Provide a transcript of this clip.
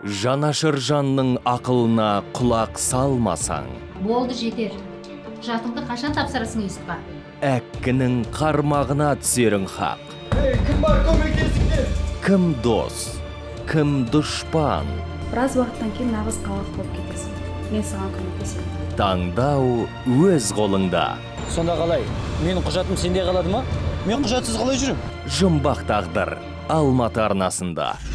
Жанашыр жанның ақылына құлақ салмасаң, Болды жетер. Жатыңды қашан тапсырасың Юсупқа? әккінің қармағына түсерің хақ. Кім бар көмектесіңдер? Кім дос, кім дұшпан? Біраз уақыттан кейін нағыз қалақ болып кетесің. Мен саған көмектесемін. Таңдау өз қолыңда. Сонда қалай? Менің құжатым сенде қалады ма? Мен құжатсыз қалай жүрем? Жұмбақ тағдыр Алматы арнасында.